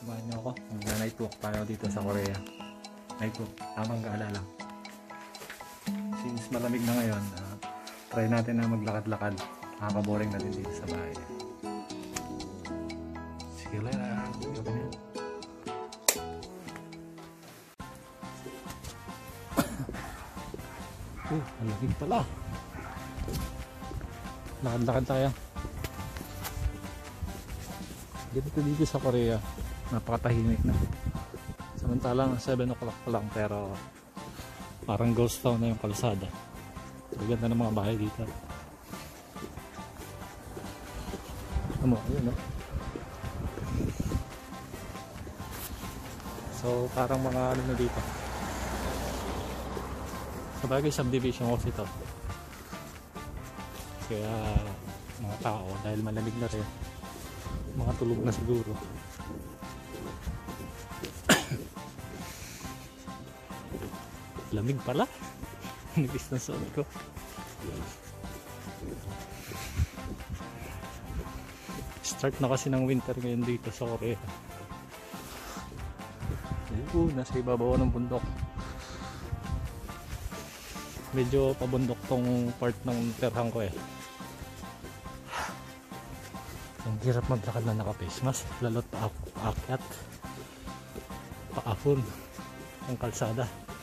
Samahan niyo ako. Mag-night walk tayo dito sa Korea. Night walk, tamang gaalala. Since malamig na ngayon, try natin na maglakad-lakad. Nakaka-boring na din dito sa bahay. Sige lang, gabi na. Malamig pala. Lakad-lakad tayo. Ganito dito sa Korea, napakatahimik na. Samantalang 7 o'clock pa lang, pero parang ghost town na yung kalsada. Ganda ng mga bahay dito. Ano, ayun, no? So parang mga ano na dito. Sabagay subdivision kasi ito. Kaya mga tao, dahil malamig na rin, mga tulog na siguro. Lamig pala. Nipis na suot ko. Start na kasi ng winter ngayon dito sa Korea. Nasa ibabaw ng bundok. Medyo pabundok tong part ng terhang ko eh. Ang hirap maglakad na naka-face mask, lalo't paakyat, paahon ang kalsada.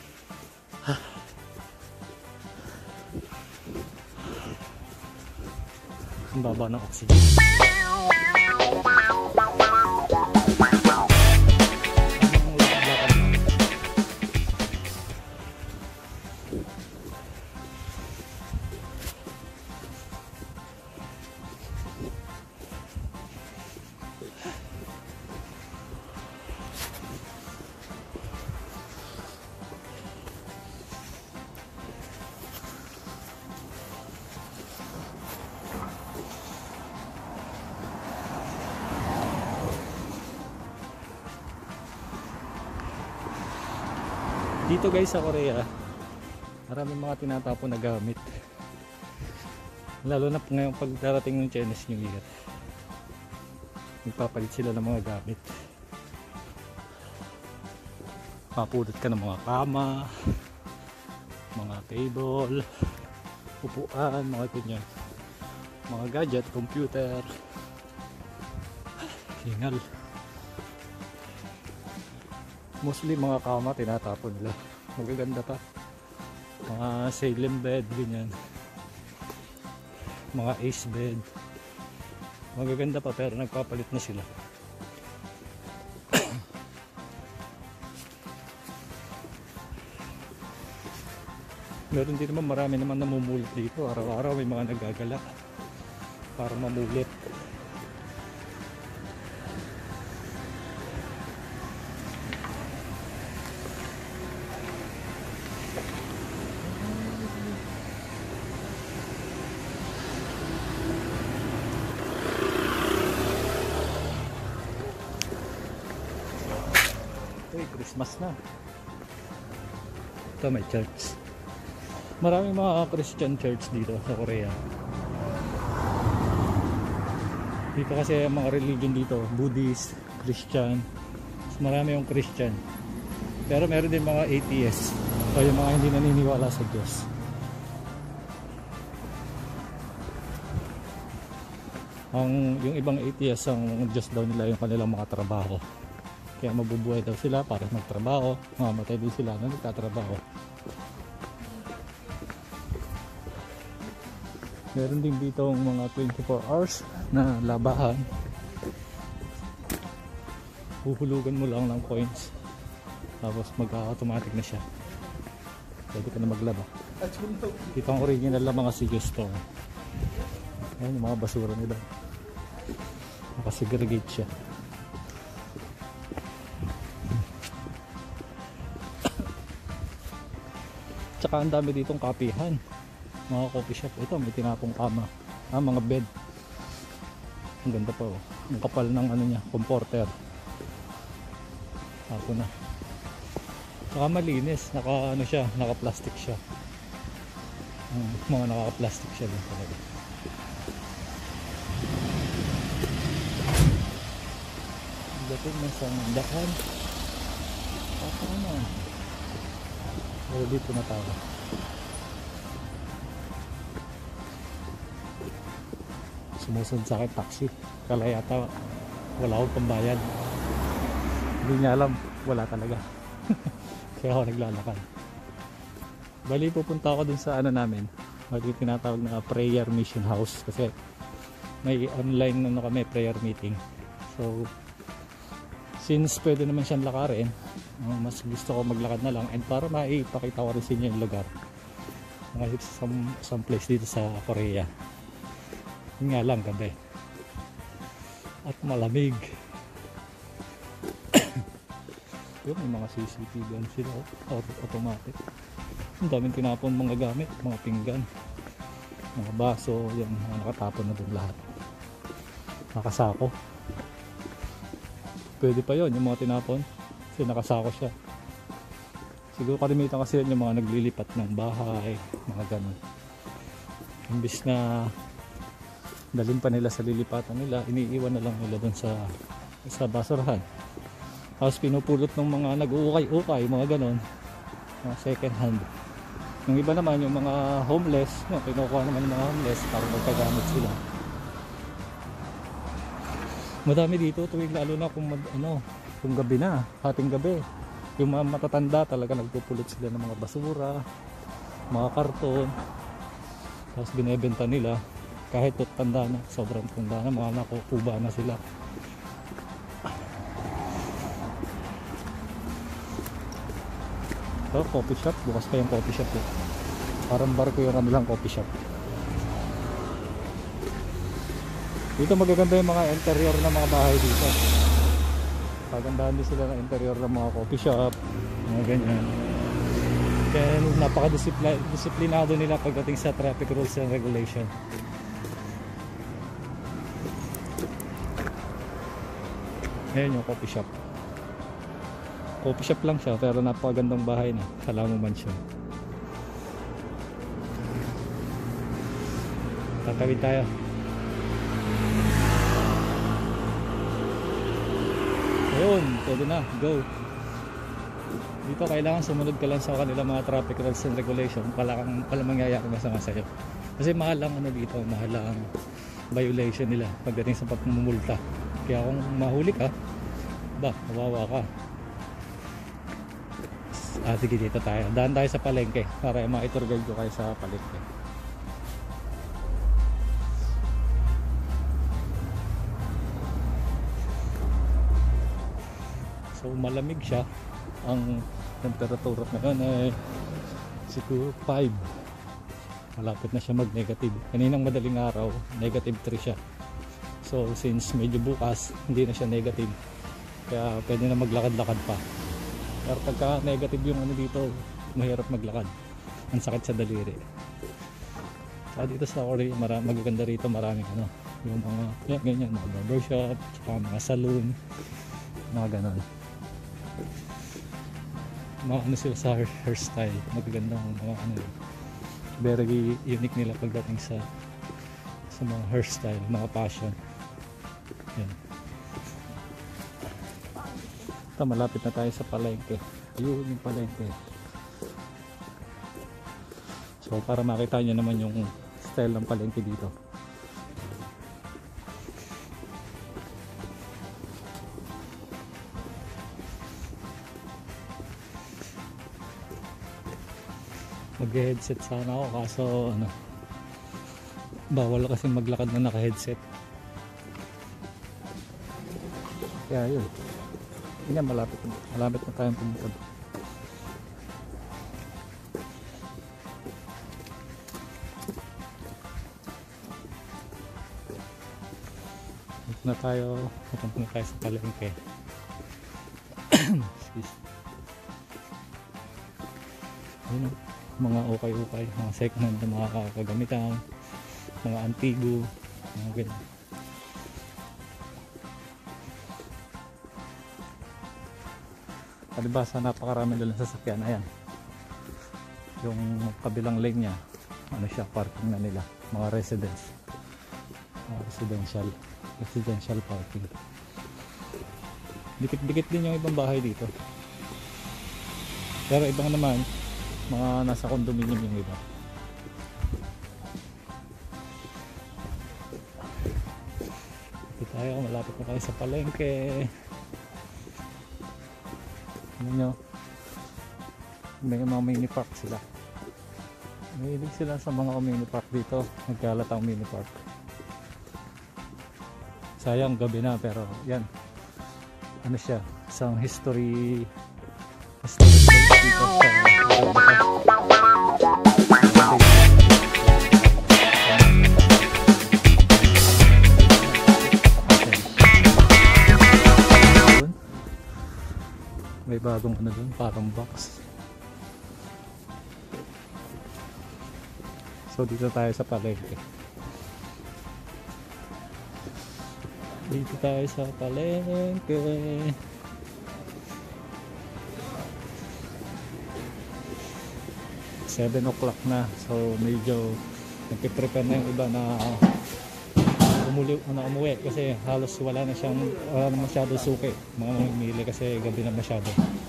Ang baba ng oxygen. Dito guys sa Korea, maraming mga tinatapon na gamit. Lalo na ngayon pag darating ng Chinese New Year. Magpapalit sila ng mga gamit. Mapulot ka ng mga kama, mga table, upuan, mga ganyan. Mga gadget, computer. Hingal. Mostly mga kama tinatapon nila. Magaganda pa. Mga sailin bed, ganyan. Mga ace bed. Magaganda pa pero nagpapalit na sila. Meron din naman, marami naman namumulit dito. Araw-araw may mga nagagalak para mamulit. Christmas na. Ito may church. Maraming mga Christian church dito sa Korea. Dito kasi mga religion dito, Buddhist, Christian. Marami yung Christian. Pero meron din mga atheists o yung mga hindi naniniwala sa Diyos. Yung ibang atheists, ang Diyos daw nila yung kanilang mga trabaho. Kaya mabubuhay daw sila para magtrabaho, mamatay din sila na nagtatrabaho. Meron din dito mga 24 hours na labahan. Huhulugan mo lang ng coins, tapos mag-automatic na siya. Pwede ka na maglaba. Dito ang original lang mga Sigyo store. Ayan yung mga basura nila. Nakasegregate siya. Tsaka ang dami ditong kapihan, mga coffee shop. Ito may tinapong kama, mga bed. Ang ganda pa oh. Ang kapal ng ano niya, comforter. Ako na. Saka malinis, naka ano siya, naka plastic siya. Mga naka plastic siya din talaga. Dating na sa daan. Paano? Pero dito na tayo. Sumusunod sa akin taxi. Kala yata wala akong pambayad. Hindi niya alam, wala talaga. Kaya ako naglalakad. Bali pupunta ako dun sa ano namin. Bali tinatawag na prayer mission house kasi may online na kami prayer meeting. So since pwede naman siyang lakarin, mas gusto ko maglakad na lang and para maipakita ko rin sa inyo yung lugar. Mga some place dito sa Korea. Yun nga lang gabi. At malamig. Yun, may mga CCTV sila automatic. Ang daming tinapon mga gamit, mga pinggan, mga baso, yan, mga nakatapon na dun lahat. Nakasako. Pwede pa yon yung mga tinapon kasi nakasako siya. Siguro kalimitan kasi yun yung mga naglilipat ng bahay, mga ganun. Imbis na dalhin pa nila sa lilipatan nila, iniiwan na lang nila dun sa basurahan. Tapos pinupulot ng mga nag-uukay-ukay, mga ganun, mga second hand. Yung iba naman yung mga homeless, kinukuha naman ng mga homeless para magkagamit sila. Madami dito tuwing lalo na kung gabi na, hating gabi. Yung mga matatanda talaga nagpupulot sila ng mga basura, mga karton. Tapos binebenta nila kahit tanda na, sobrang tanda na, mga nakukuba na sila. Ito, coffee shop, bukas pa yung coffee shop eh. Parang barko yung kanilang coffee shop. Dito magaganda yung mga interior ng mga bahay dito. Pagandahan din sila ng interior ng mga coffee shop, mga ganyan. Kaya napaka-disiplinado nila pagdating sa traffic rules and regulation. Ngayon yung coffee shop. Coffee shop lang siya pero napakagandang bahay na. Kalamo Mansion. Tatawid tayo. Ayun, pwede na, go. Dito kailangan sumunod ka lang sa kanila mga traffic rules and regulation pala mangyayari masama sa'yo. Kasi mahal ang dito, mahal ang violation nila pagdating sa pagmumulta. Kaya kung mahuli ka, kawawa ka. Sige, dito tayo. Daan tayo sa palengke para ma-tour guide ko kayo sa palengke. So malamig siya. Ang temperatura ngayon ay siguro 5. Malapit na siya mag-negative. Kaninang madaling araw, negative 3 siya. So since medyo bukas, hindi na siya negative. Kaya pwede na maglakad-lakad pa. Pero pagka negative yung dito, mahirap maglakad. Ang sakit sa daliri. Saka dito sa Korea, magaganda rito, maraming yung mga ganyan, mga barbershop, saka mga saloon, mga ganon. Mga sila sa hairstyle, magagandang mga very unique nila pagdating sa mga hairstyle, mga fashion. Yan. Ito, malapit na tayo sa palengke. Yun yung palengke. So para makita nyo naman yung style ng palengke dito. Mag-headset sana ako kaso bawal kasi maglakad na naka-headset. Kaya yun. Yan, malapit na tayong pumunta. Pupunta na tayo sa palengke. Ayun, mga ukay-ukay, mga second hand na mga kagamitan, mga antigo, mga ganyan. Palibasa napakarami doon sa sasakyan. Ayan, yung kabilang lane nya siya, parking na nila, mga residence, residential parking. Dikit-dikit din yung ibang bahay dito. Pero ibang naman, mga nasa condominium yung iba. Dito tayo, malapit na tayo sa palengke. Ano nyo? May mga mini park sila. Mahilig sila sa mga mini park dito. Nagkalat ang mini park. Sayang gabi na, pero yan. Ano siya? Isang history place dito sa may bagong ano dun, parang box. So dito tayo sa palengke. Dito tayo sa palengke. 7 o'clock na, so medyo nagpiprepare na yung iba na umuwi kasi halos wala na masyado suki mga mamimili kasi gabi na masyado.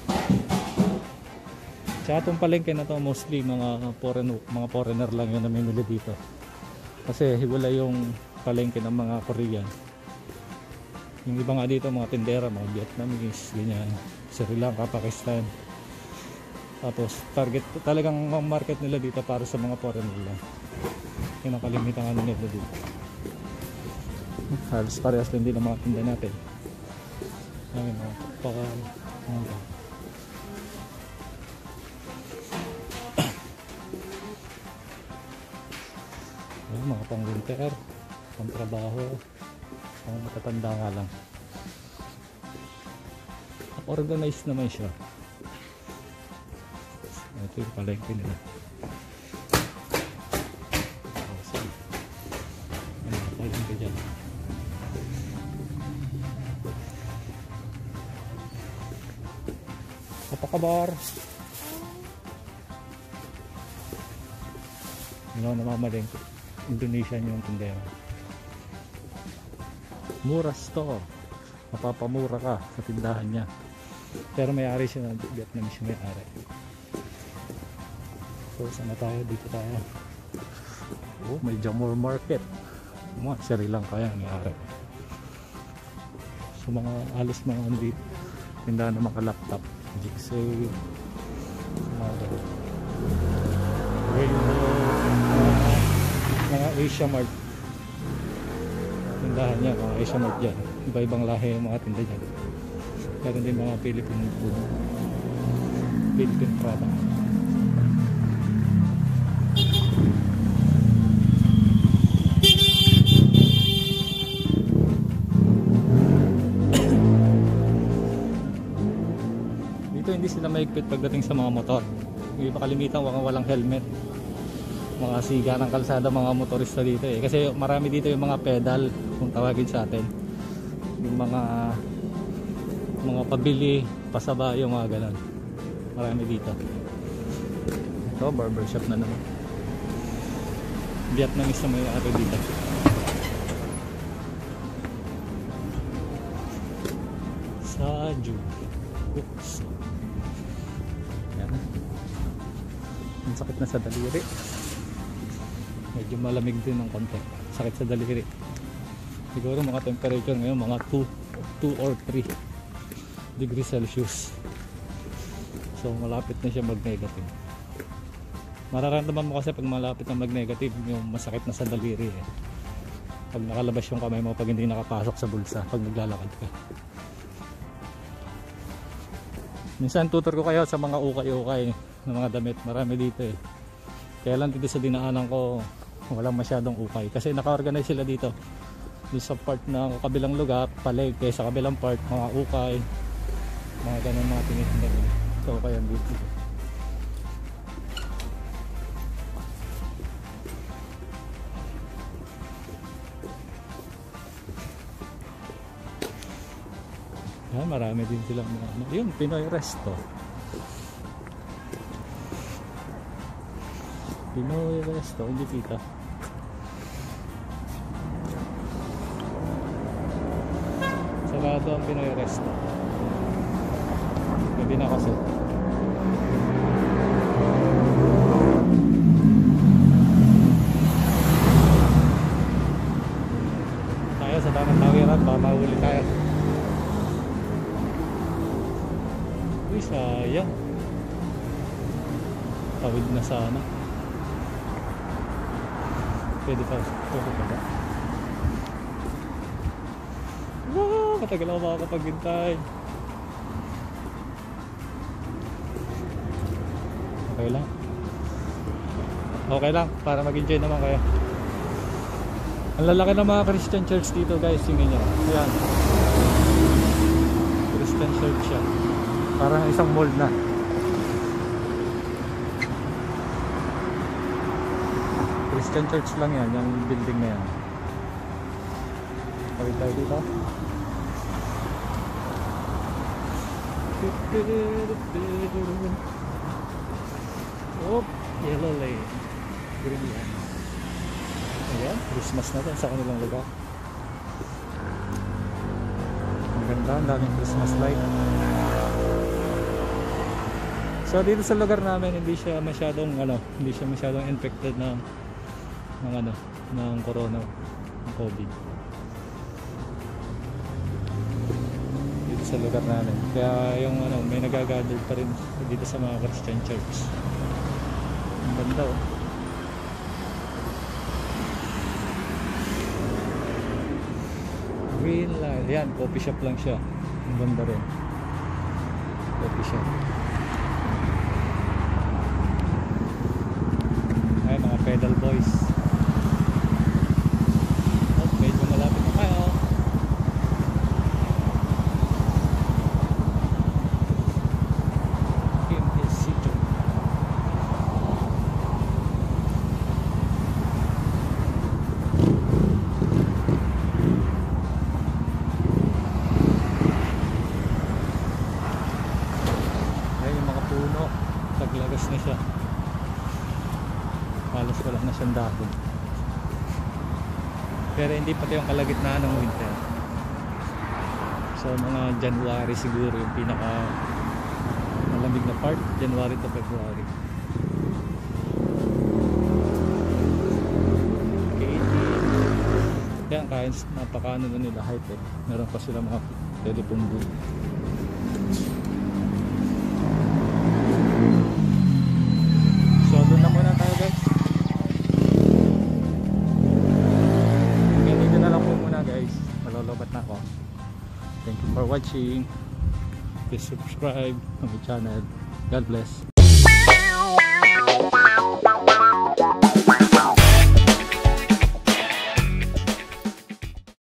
Sa atong palengke na to mostly mga foreigner lang yung namimili dito kasi wala yung palengke ng mga Korean. Yung iba nga dito mga tindera, mga Vietnamese, ganyan, Sri Lanka, Pakistan. Tapos target talagang market nila dito para sa mga foreigner lang. Yung nakalimitan nga nila dito. Halos parehas din ng mga tinda natin. Ay, mga pakal. Ay, mga pang winter, pang trabaho, pang matatanda nga lang. Organized naman siya. Ito yung palengke nila. Awesome. Ayan, palengke dyan. Apa kabar? Namamalengke. Indonesian yung tindera. Mura store. Mapapamura ka sa tindahan niya. Pero may-ari siya ng Vietnamese yung may-ari. So sana tayo, dito tayo. Oh, may Jamor Market. Mga Sri Lanka yan, may-ari. So mga alos mga ano dito, tindahan ng mga laptop, Jigsaw, mga Asia Mart. Tindahan niya, mga Asia Mart dyan. Iba-ibang lahi yung mga tinda dyan. Meron din mga Philippine food, Philippine product. Dito hindi sila maigpit pagdating sa mga motor. Yung iba kalimitan walang helmet. Mga siga ng kalsada, mga motorista dito eh. Kasi marami dito yung mga pedal, kung tawagin sa atin. Yung mga pabili, pasaba, yung mga ganun. Marami dito. Ito, barbershop na naman. Vietnamese na may-ari dito. Saju. Oops. Yan. Ang sakit na sa daliri. Medyo malamig din ng konti. Sakit sa daliri. Siguro mga temperature ngayon mga 2 or 3 degrees Celsius. So malapit na siya mag-negative. Mararamdaman mo kasi pag malapit na mag-negative yung masakit na sa daliri eh. Pag nakalabas yung kamay mo pag hindi nakapasok sa bulsa pag naglalakad ka. Minsan tutor ko kayo sa mga ukay-ukay ng mga damit. Marami dito eh. Kaya lang dito sa dinaanan ko walang masyadong ukay kasi naka-organize sila dito. Doon sa part ng kabilang lugar, palengke, sa kabilang part mga ukay, mga ganun mga tinitinda nila. So kaya dito. Yan, marami din silang mga yun, Pinoy Resto. Pinoy Resto, hindi kita. Sarado ang Pinoy Resto. Hindi na kasi. Tayo sa tamang tawiran, baka mahuli tayo. Uy, sayang. Tawid na sana. Pwede pa ba? Wow, matagal ako makakapaghintay. Okay lang. Okay lang, para mag-enjoy naman kayo. Ang lalaki ng mga Christian church dito guys, tingnan nyo. Ayan. Christian church siya. Parang isang mall na. Christian church lang yan, yung building na yan. Kawit tayo dito. Oh, yellow lane. Green lane. Ayan, Christmas na sa kanilang lugar. Ang ganda, ang daming Christmas light. So dito sa lugar namin hindi siya masyadong infected ng corona, ng COVID. Dito sa lugar namin. Kaya yung may nagagather pa rin dito sa mga Christian church. Ang ganda oh. Green light. Yan, coffee shop lang siya. Ang ganda rin. Coffee shop. Ay, mga pedal boys. Oh, medyo malapit na tayo. Kimpisito. Ay, yung mga puno. Taglagas na siya. Halos wala na siyang dahon. Pero hindi pati yung kalagitnaan ng winter. So mga January siguro yung pinaka malamig na part, January to February. Okay. Yan, kahit napakaano na nila high tech, meron pa sila mga telephone booth. So doon na muna tayo guys. Guys, malolobat na ako. Thank you for watching. Please subscribe to my channel. God bless.